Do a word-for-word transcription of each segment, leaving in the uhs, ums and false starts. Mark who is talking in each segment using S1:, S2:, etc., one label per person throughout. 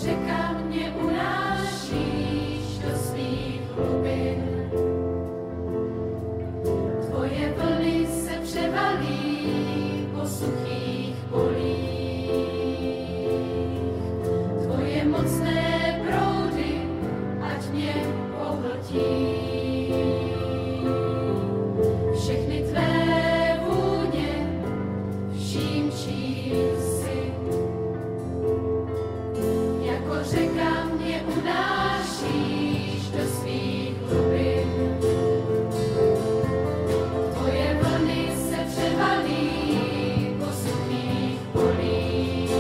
S1: řeka mě unášíš do svých hlubin. Tvoje vlny se převalí po suchých polích. Tvoje mocné proudy, ať mě pohltí. Všechny tvé vůně, vším čím jsi. Jako řeka mě unášíš do svých hlubin. Tvoje vlny se převalí po suchých polích.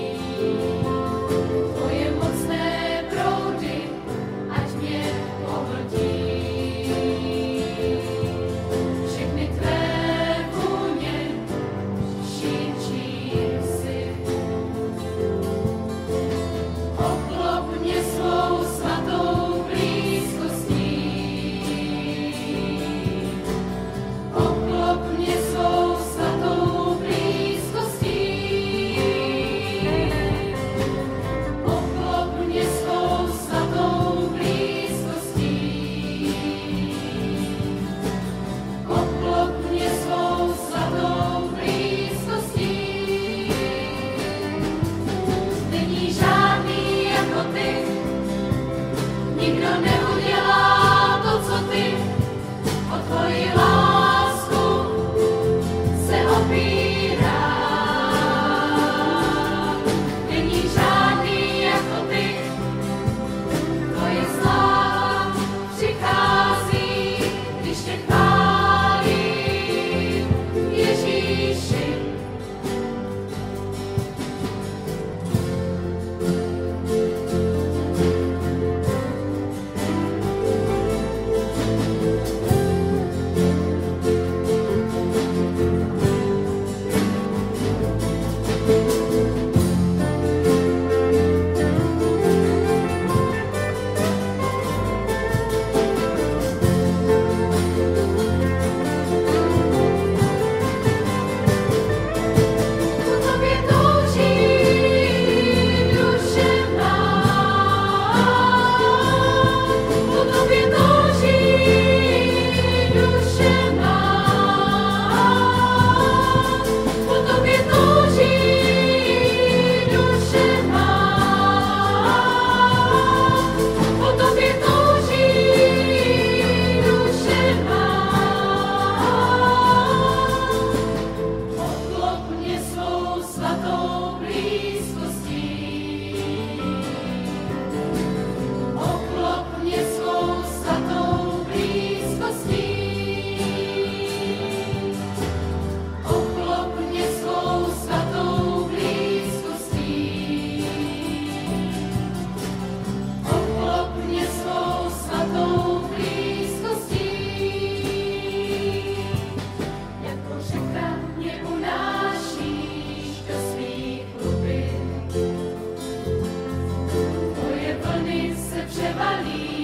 S1: Tvoje mocné proudy, ať mě pohltí. Všechny tvé vůně, vším čím jsi. Obklop mě svou svatou blízkostí. Obklop mě svou svatou blízkostí. Obklop mě svou svatou blízkostí. Obklop mě svou svatou blízkostí. Není žádný jako ty, nikdo neudělá to, co ty. O tvoji lásku se opírám. Není žádný jako ty, tvoje sláva přichází, když tě chválím, Ježíši. Po tobě touží duše má. Po tobě touží duše má. Po tobě touží duše má. Po tobě touží duše má. Obklop mě svou svatou blízkostí. Obklop mě svou svatou blízkostí. Obklop mě svou svatou blízkostí. Obklop mě svou svatou blízkostí. Jako řeka mě unášíš do svých hlubin. Tvoje vlny se převalí